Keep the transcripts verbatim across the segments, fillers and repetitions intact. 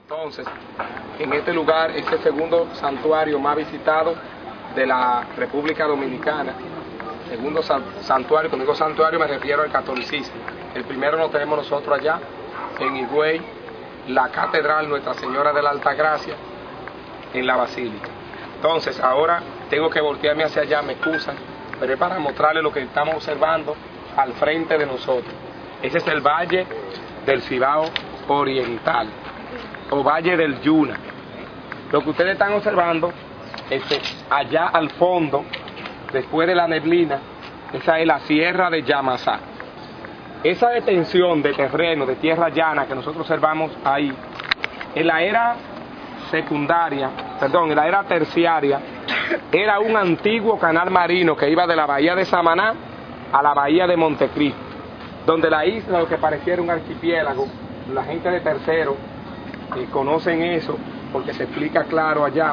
Entonces, en este lugar es el segundo santuario más visitado de la República Dominicana. Segundo santuario, cuando digo santuario me refiero al catolicismo. El primero lo tenemos nosotros allá, en Higüey, la Catedral Nuestra Señora de la Altagracia, en la Basílica. Entonces, ahora tengo que voltearme hacia allá, me excusan, pero es para mostrarles lo que estamos observando al frente de nosotros. Ese es el Valle del Cibao Oriental, o Valle del Yuna. Lo que ustedes están observando, este, allá al fondo, después de la neblina, esa es la Sierra de Yamasá. Esa detención de terreno, de tierra llana que nosotros observamos ahí, en la era secundaria, perdón, en la era terciaria, era un antiguo canal marino que iba de la bahía de Samaná a la bahía de Montecristo, donde la isla, lo que pareciera un archipiélago, la gente de tercero eh, conocen eso porque se explica claro allá.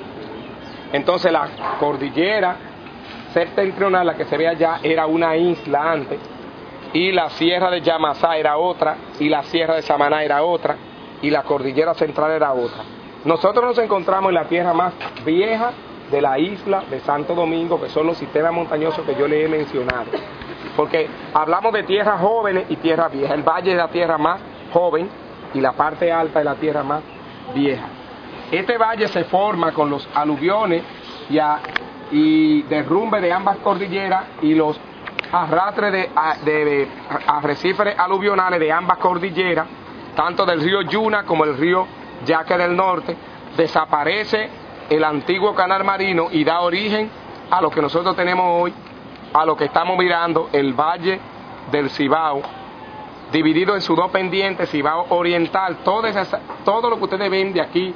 Entonces la cordillera septentrional, la que se ve allá, era una isla antes, y la sierra de Yamasá era otra, y la sierra de Samaná era otra, y la cordillera central era otra. Nosotros nos encontramos en la tierra más vieja de la isla de Santo Domingo, que son los sistemas montañosos que yo les he mencionado, porque hablamos de tierras jóvenes y tierras viejas. El valle es la tierra más joven y la parte alta es la tierra más vieja. Este valle se forma con los aluviones y, a, y derrumbe de ambas cordilleras y los arrastres de, de, de arrecifes aluvionales de ambas cordilleras, tanto del río Yuna como el río Yaque del Norte. Desaparece el antiguo canal marino y da origen a lo que nosotros tenemos hoy, a lo que estamos mirando, el Valle del Cibao, dividido en sus dos pendientes, Cibao Oriental. Todo, esa, todo lo que ustedes ven de aquí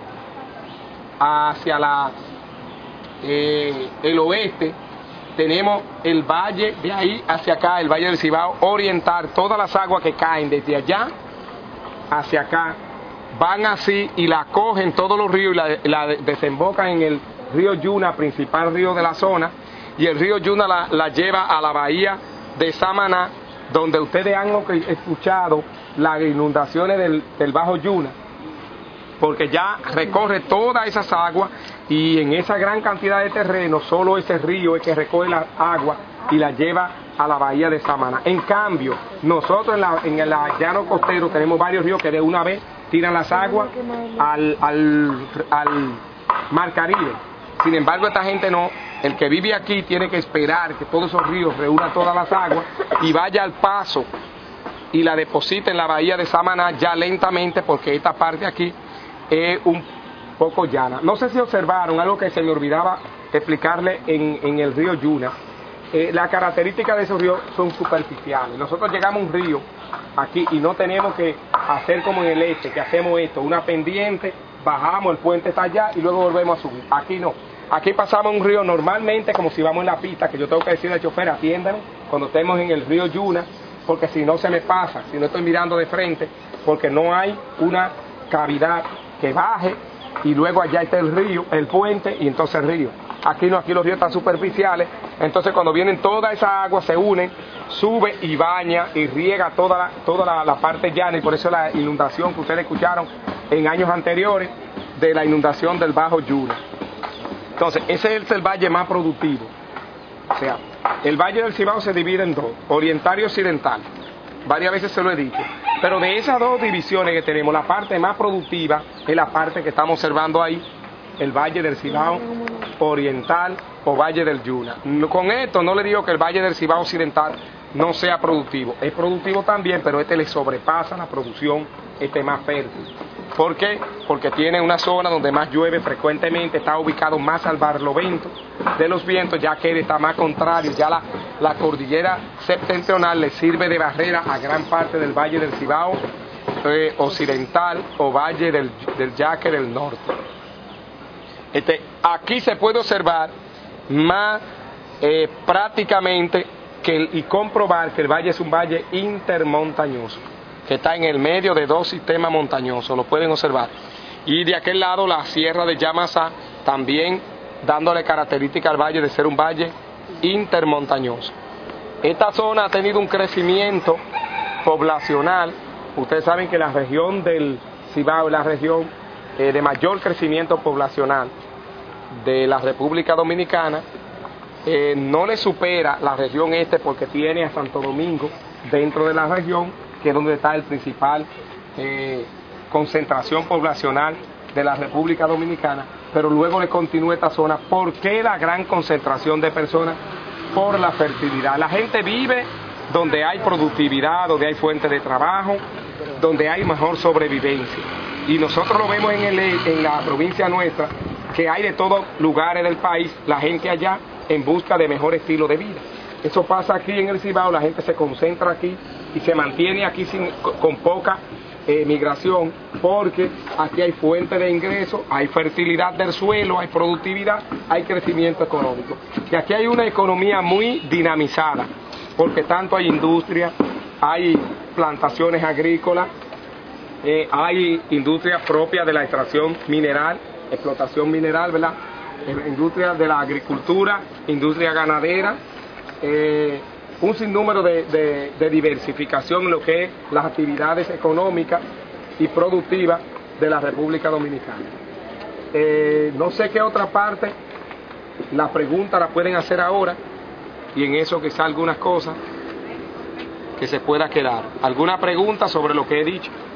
hacia la, eh, el oeste, tenemos el valle de ahí hacia acá, el Valle del Cibao Oriental. Todas las aguas que caen desde allá hacia acá van así y la cogen todos los ríos y la, la desembocan en el río Yuna, principal río de la zona, y el río Yuna la, la lleva a la bahía de Samaná, donde ustedes han escuchado las inundaciones del, del Bajo Yuna, porque ya recorre todas esas aguas y en esa gran cantidad de terreno solo ese río es que recoge la agua y la lleva a la bahía de Samaná. En cambio, nosotros en, la, en el llano costero tenemos varios ríos que de una vez tiran las aguas al, al, al Mar Caribe. Sin embargo, esta gente no. El que vive aquí tiene que esperar que todos esos ríos reúnan todas las aguas y vaya al paso y la deposite en la bahía de Samaná ya lentamente, porque esta parte aquí es un poco llana. No sé si observaron algo que se me olvidaba explicarle en, en el río Yuna. Eh, las características de esos ríos son superficiales. Nosotros llegamos a un río aquí y no tenemos que hacer como en el este, que hacemos esto, una pendiente, bajamos, el puente está allá y luego volvemos a subir. Aquí no. Aquí pasamos un río normalmente como si vamos en la pista, que yo tengo que decirle al chofer, atiéndame cuando estemos en el río Yuna, porque si no se me pasa, si no estoy mirando de frente, porque no hay una cavidad que baje y luego allá está el río, el puente y entonces el río. Aquí no, aquí los ríos están superficiales, entonces cuando vienen toda esa agua se unen, sube y baña y riega toda la, toda la, la parte llana, y por eso la inundación que ustedes escucharon en años anteriores de la inundación del Bajo Yuna. Entonces, ese es el valle más productivo. O sea, el Valle del Cibao se divide en dos, oriental y occidental. Varias veces se lo he dicho. Pero de esas dos divisiones que tenemos, la parte más productiva es la parte que estamos observando ahí, el Valle del Cibao Oriental o Valle del Yuna. Con esto no le digo que el Valle del Cibao Occidental no sea productivo. Es productivo también, pero este le sobrepasa la producción, este es más fértil. ¿Por qué? Porque tiene una zona donde más llueve frecuentemente, está ubicado más al barlovento de los vientos, ya que él está más contrario, ya la, la cordillera septentrional le sirve de barrera a gran parte del Valle del Cibao eh, Occidental o Valle del, del Yaque del Norte. Este, aquí se puede observar más eh, prácticamente que el, y comprobar que el valle es un valle intermontañoso, que está en el medio de dos sistemas montañosos, lo pueden observar. Y de aquel lado la sierra de Yamasá, también dándole característica al valle de ser un valle intermontañoso. Esta zona ha tenido un crecimiento poblacional. Ustedes saben que la región del Cibao es la región eh, de mayor crecimiento poblacional de la República Dominicana. Eh, no le supera la región este porque tiene a Santo Domingo dentro de la región, que es donde está el principal eh, concentración poblacional de la República Dominicana, pero luego le continúa esta zona. ¿Por qué la gran concentración de personas? Por la fertilidad. La gente vive donde hay productividad, donde hay fuentes de trabajo, donde hay mejor sobrevivencia. Y nosotros lo vemos en, el, en la provincia nuestra, que hay de todos lugares del país, la gente allá en busca de mejor estilo de vida. Eso pasa aquí en el Cibao, la gente se concentra aquí y se mantiene aquí sin, con poca eh, migración, porque aquí hay fuente de ingresos, hay fertilidad del suelo, hay productividad, hay crecimiento económico. Y aquí hay una economía muy dinamizada, porque tanto hay industria, hay plantaciones agrícolas, eh, hay industria propia de la extracción mineral, explotación mineral, ¿verdad? Industria de la agricultura, industria ganadera, eh, un sinnúmero de, de, de diversificación en lo que es las actividades económicas y productivas de la República Dominicana. Eh, no sé qué otra parte, la pregunta la pueden hacer ahora y en eso quizá algunas cosas que se pueda quedar. ¿Alguna pregunta sobre lo que he dicho?